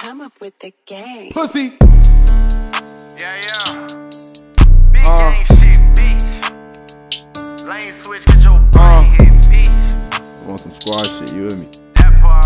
come up with the game. Pussy. Yeah. Big gang shit, bitch. Lane switch, get your brain hit, bitch. I want some squad shit, you hear me? That part.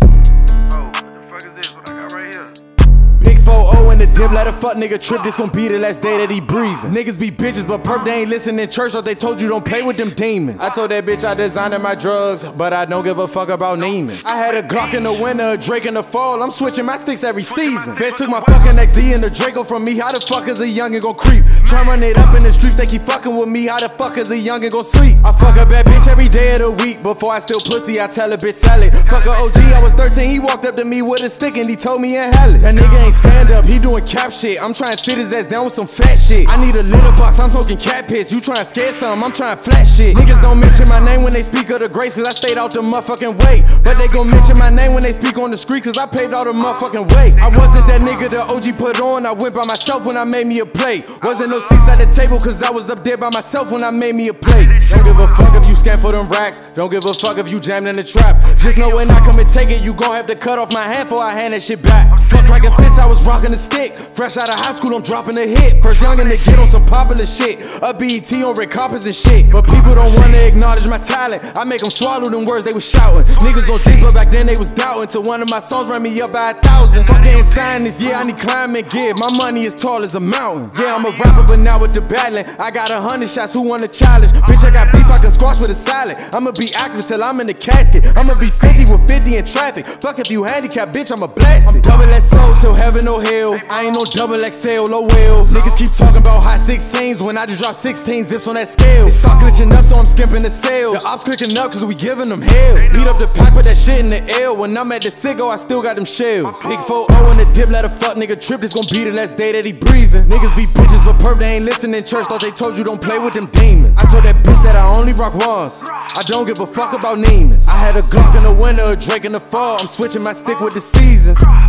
Oh, what the fuck is this? What I got right here? Big 4-0 in the dip, let a fuck nigga trip. This gon' be the last day that he breathing. Niggas be bitches, but perp they ain't listening in church, or they told you don't play with them demons. I told that bitch I designed my drugs, but I don't give a fuck about naming. I had a Glock in the winter, a Drake in the fall. I'm switching my sticks every season. Feds took my fucking XD and the Draco from me. How the fuck is a youngin' gon' creep? Try run it up in the streets, they keep fucking with me. How the fuck is a youngin' gon' sleep? I fuck a bad bitch every day of the week. Before I steal pussy, I tell a bitch sell it. Fuck a OG, I was 13, he walked up to me with a stick and he told me inhale it. That nigga ain't stand up, he doing cap shit. I'm trying to sit his ass down with some fat shit. I need a litter box, I'm smoking cat piss. You trying to scare something, I'm trying to flat shit. Niggas don't mention my name when they speak of the grace, cause I stayed out the motherfucking way. But they gon' mention my name when they speak on the street, cause I paid all the motherfucking way. I wasn't that nigga the OG put on, I went by myself when I made me a play. Wasn't no seats at the table, cause I was up there by myself when I made me a play. Don't give a fuck if you scam for them racks, don't give a fuck if you jammed in the trap. Just know when I come and take it, you gon' have to cut off my hand before I hand that shit back. Fuck cracking fists, I was rocking the stick. Fresh out of high school, I'm dropping a hit. First youngin' to get on some popular shit. A BET on red carpets and shit. But people don't wanna acknowledge my talent. I make them swallow them words they was shouting. Niggas on dick, but back then they was doubting. Till one of my songs ran me up by 1,000. Fucking insane this year, I need climbing gear. My money is tall as a mountain. Yeah, I'm a rapper, but now with the battling, I got 100 shots, who wanna challenge? Bitch, I got beef, I can squash with a salad. I'ma be active till I'm in the casket. I'ma be 50 with 50 in traffic. Fuck if you handicapped, bitch, I'ma blast it. I'm double that soul till heaven or hell. I ain't no double XL, oh well. Niggas keep talking about high 16s when I just drop 16 zips on that scale. They start glitching up, so I'm skimping the sales. The ops clicking up, cause we giving them hell. Beat up the pack, put that shit in the L. When I'm at the Ciggo, I still got them shells. Big 4-0 in the dip, let a fuck nigga trip. This gon' be the last day that he breathing. Niggas be bitches, but perp they ain't listening in church. Thought they told you don't play with them demons. I told that bitch that I only rock ones. I don't give a fuck about namings. I had a Glock in the winter, a Drake in the fall. I'm switching my stick with the seasons.